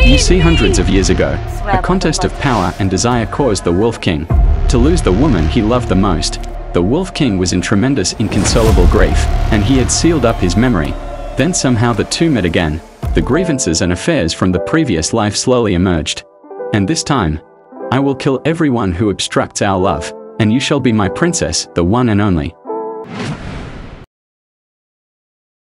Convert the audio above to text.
You see, hundreds of years ago, a contest of power and desire caused the Wolf King to lose the woman he loved the most. The Wolf King was in tremendous inconsolable grief, and he had sealed up his memory. Then somehow the two met again. The grievances and affairs from the previous life slowly emerged. And this time, I will kill everyone who obstructs our love, and you shall be my princess, the one and only.